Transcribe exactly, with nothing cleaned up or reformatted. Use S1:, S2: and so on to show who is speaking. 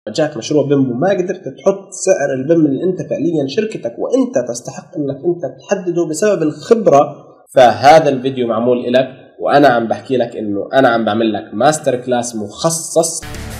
S1: جاك مشروع بيم وما قدرت تحط سعر البيم اللي انت فعليا شركتك وانت تستحق انك انت تحدده بسبب الخبرة، فهذا الفيديو معمول لك، وانا عم بحكي لك انه انا عم بعمل لك ماستر كلاس مخصص